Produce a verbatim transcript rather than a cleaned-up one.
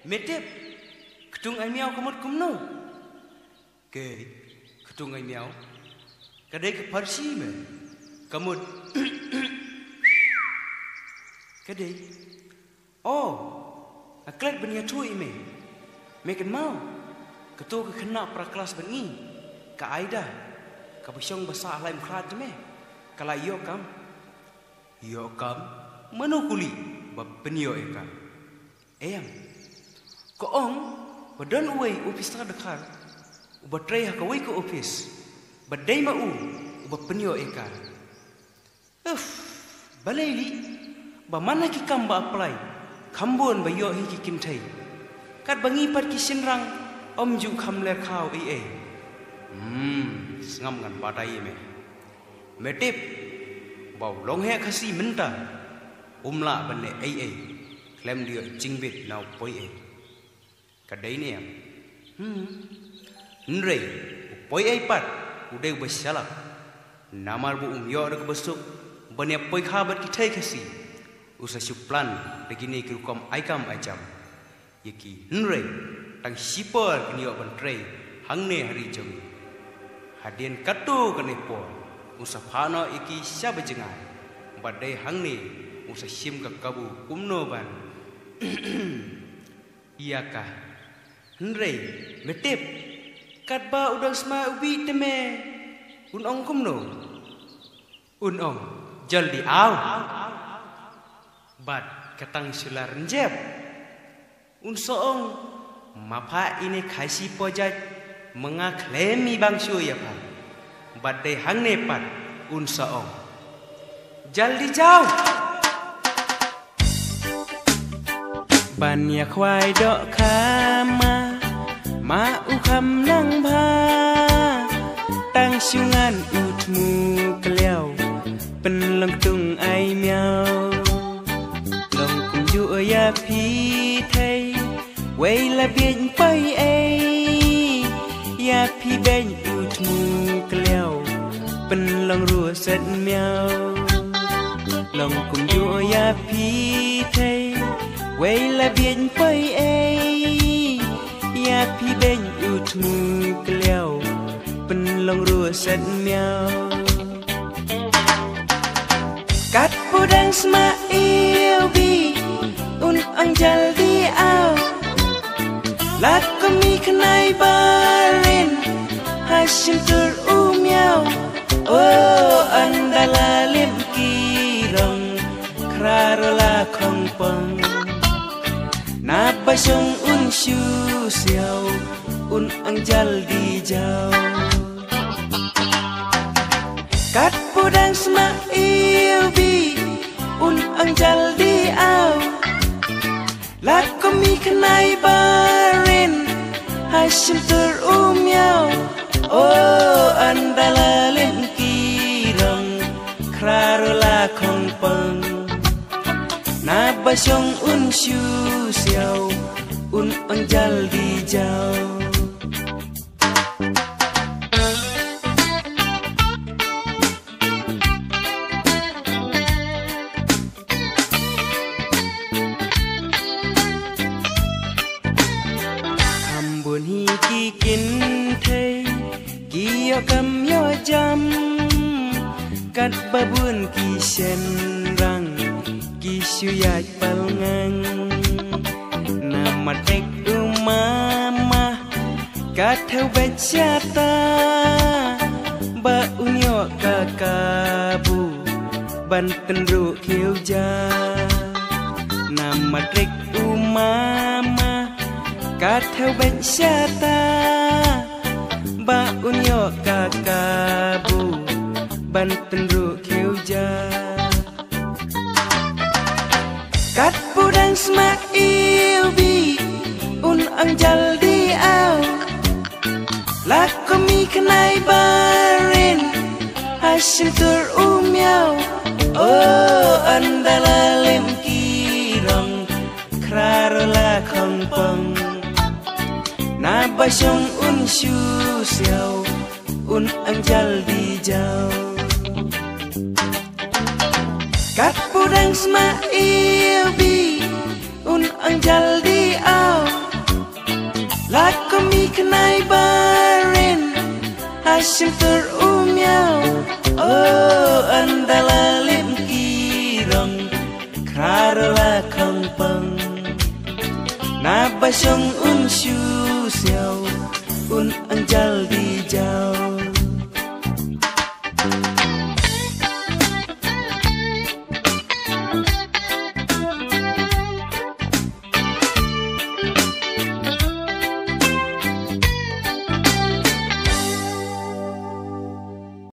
Metep ketung ai miao kamut kumno ke ketung ai miao kadai ke parsi me kamut kadai oh aklat benia tui me meken mau ketu ke kena pra kelas bengi ka aida ka bisyong basa laim krat me kala yo kam yo kam manukuli bab benio eka eyam ko ong badan uai ofis tak dekar ubatrai ha kawai ko ofis badai ma u uba penio eka uf balaili ba mana ki kam ba apply khambon ba yo hi ki kinthai kat bangi pat ki sinrang om ju kham ler khaw ai ai hmm ngam ngan badai me metip bau long he khasi menta umla banne ai ai klem dia jingbit nau poi ai kadai ni am hmm nrei poi ai pat udai basalak namar bu um yo dak besuk bania poi khabat ki thai khasi usa suplan begini ki kom aikam ajam yeki nrei tang sipor ni ban trei hangne hari jom hadien katu kane po usa phano iki sabajengai badai hangne usa sim ka kabu kumno ban iyakah Nrei, metip, kat ba udang sma ubi teme, un ong kumno, un ong, jaldi aw, bad katang sular njep, un soong, mapa ini kasi pojat, mengaklemi bangsu ya pan, bad day hang nepat, un soong, jaldi jauh. Banyak kwai dok kama ma u kham nang ba tang sungan utmu kleo pen long tung ai miao long kum ju ya phi thai wei la bien pai ai ya phi ben utmu kleo pen long ru sat miao long kum ju ya phi thai Wei la bien pai ai ya phi ben ut mu kleo pen long rua sat miao kat pudang sma yêu bi un ang jaldi au lat kami kenai barin hashim tur u miao oh andala lim kirong krarola khong pong na basong un shu siao un ang jaldi jao kat pudang sma yêu bi un ang jaldi au lat komi kenai barin hashim tur um yao oh andala len kirong krarola khong pong na basong un shu siao un ang jaldi jao khambun hi ki kin thei ki yo kam yo jam kat babun ki sen rang ki suyat palngang nama tek umama kat theo bechata ba unyo kakabu banten ru khiu ja nama tek umama kat theo bechata ba unyo kakabu banten ru khiu ja kat pudang sma yêu bi un ang jaldi au lak komi kenai barin hashim tur um yao oh andala lim kirong krarola khong pong na basong un shu siao un ang jaldi jao kat pudang sma yêu bi un ang jaldi au kami kenai barin Hashim terumyau oh andala lim kirong karola kongpeng na basyong un shu xiao un anjal di jau